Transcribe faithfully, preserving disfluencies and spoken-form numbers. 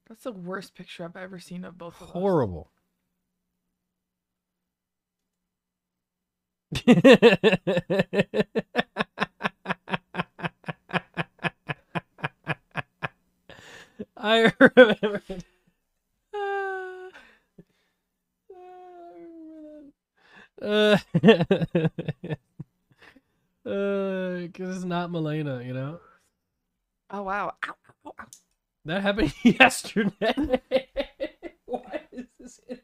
That's the worst picture I've ever seen of both of us. Horrible. I remember. Uh, uh, cause it's not Malena, you know. Oh wow! Ow, ow, ow. That happened yesterday. Why is this in